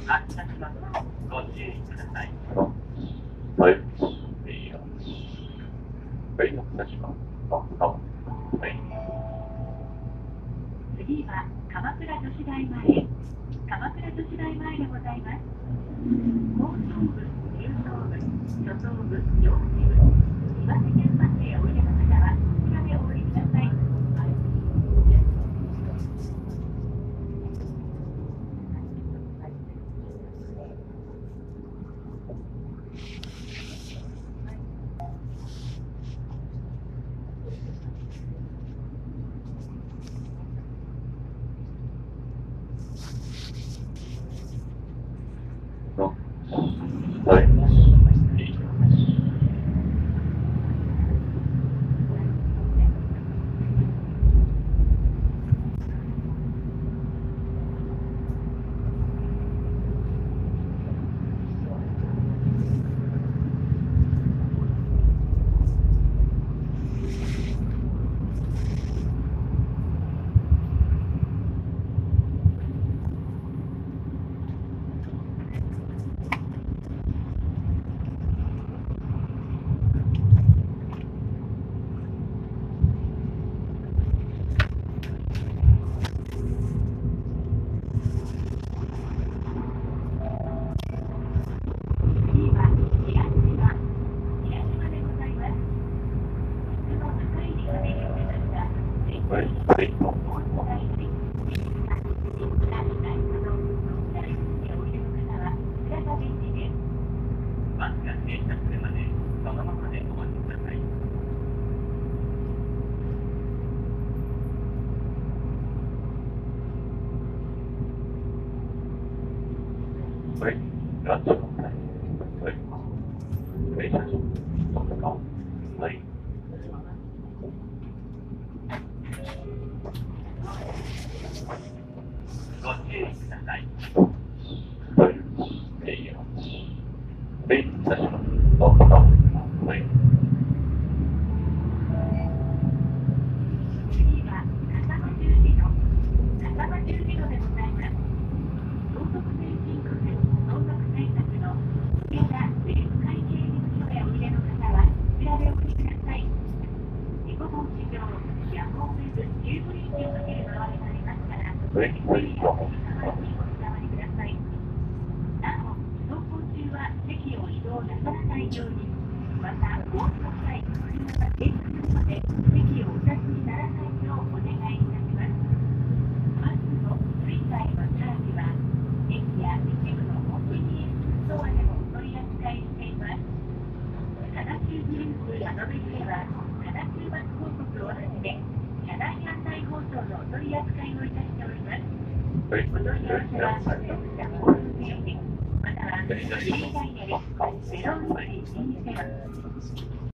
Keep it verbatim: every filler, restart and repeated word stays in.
発車します。ご注意ください。 はい。はい、お願いします。あ、あ、はい。 次は鎌倉女子大前。鎌倉女子大前でございます。高層部、中層部、初層部、上層部、岩手県までおいでの方はこちらでお降りください。 はい。 次は平島。平島でございます。質の高いリハビリを目指したはい。はい。 大阪大学バスが停車するまでそのままでお待ちください。 はい。ランチのはい。はい。はい。 ご注意ください。 はい。はい。はい。お願いします。あ、あ、はい。 次は笠間十字路。笠間十字路でございます。高速前進区線総額対策の上田税務会計事務所へおいでの方はこちらでお降りください。事故防止上、夜行ウェブ急ブレーキをかける場合がありますから、 はい。はい。 手すりや振り幅にお伝わりください。なお、走行中は席を移動なさらないように、また、降りの際、車が停車するまで席をお立ちにならないようお願いいたします。バスの追加のチャージは、駅や一部のコンビニエンスストアでもお取り扱いしています。加賀急グループ窓口では、加賀急バス広告をはじめ、車内案内放送のお取り扱いをいたしております。 はい。 お問い合わせは、各社ホームページ、またはフリーダイヤルゼロいちにゼロ